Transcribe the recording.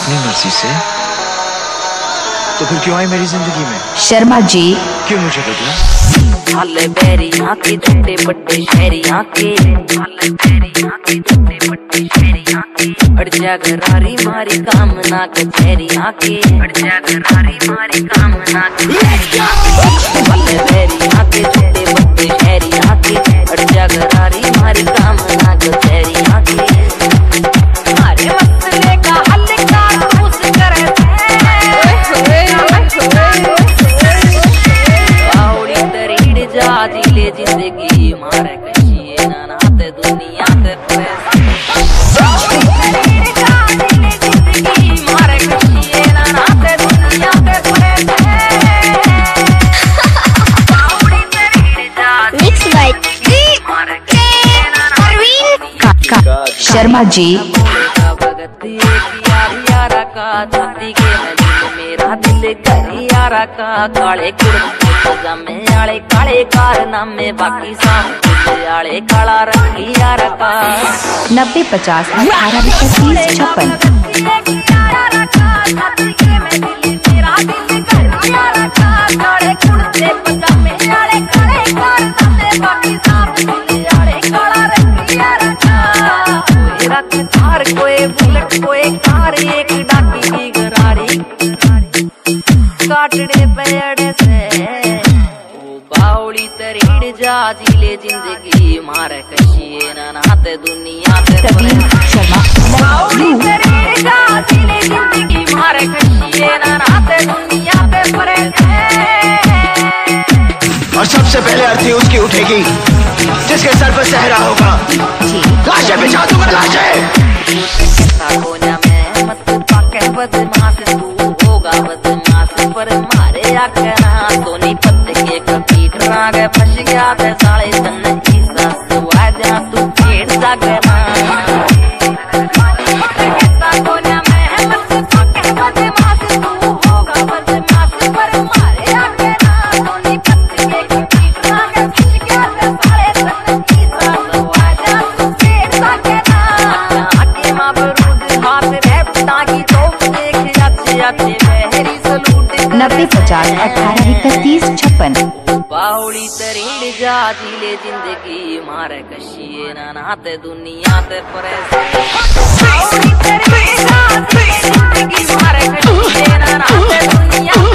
अपनी मर्जी से, तो फिर क्यों आई मेरी जिंदगी में? शर्मा जी क्यों मुझे बदला? हाले बैरियां के छोटे बड़े शहरियां के, हाले बैरियां के छोटे बड़े शहरियां के, अड़ जा घरारी मारी काम ना कचहरियां के, अड़ जा घरारी मारी काम ना कचहरियां के, हाले बैरियां के छोटे बड़े शहरियां के, अड़ जा घरारी मारी काम ना कचहरियां के, हमारे मसले का हल कारतूस करे जिले जिंदगी मारे कशिए ना नाते दुनिया ते जिंदगी मारे कशिए ना नाते दुनिया ते शर्मा जी यारा का छाती के मेरा दिल करी यारा का काले कुर्ते पजामे आले काले कारनामे बाकी सारे आले काला रंगी यारा का 90 50 18 30 56 कोई बुलेट कोई कार एक डाकी की गरारी काटड़े पेड़े से बावड़ी तरीड़ जा जिले जिंदगी मारे कशिए ना नाते दुनिया ते शर्मा बावड़ी तरीड़ जा जिले जिंदगी मारे कशिए ना नाते दुनिया ते परे और सबसे पहले अर्थी उसकी उठेगी जिसके सर पर सहरा होगा। लाशें बिछा दूंगा लाशें। कोना में मत पाके बदमाश तू होगा बदमाश पर मारे आखना सोनी पत्ते के कपीट रागे फंस गया थे साले तन्ने ईसा सुआ जा तू पेड़ जागना कोना में मत पाके बदमाश तू होगा बदमाश पर मारे आखना सोनी पत्ते के कपीट रागे फंस गया थे साले तन्ने ईसा सुआ जा तू पेड़ जागना आके मां हाथ रेपटा की तोप देख अच्छे अच्छे बहरी सलूट 90 50 18 31 56 बावड़ी तरीड़ जा जिले जिंदगी मारे कशिए ना नाते दुनिया ते परे बावड़ी तरीड़ जा जिले जिंदगी मारे कशिए ना नाते दुनिया